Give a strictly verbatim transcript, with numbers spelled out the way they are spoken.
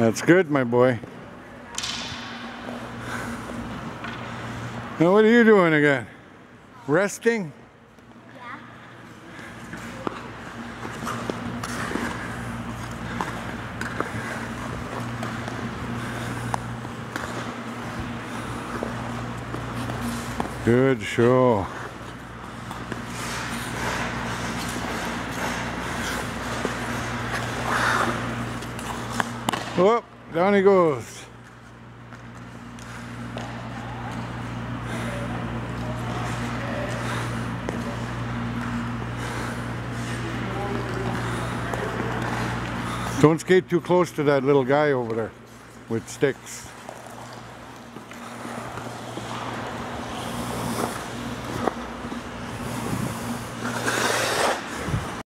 That's good, my boy. Now what are you doing again? Resting? Yeah. Good show. Whoop, down he goes. Don't skate too close to that little guy over there with sticks.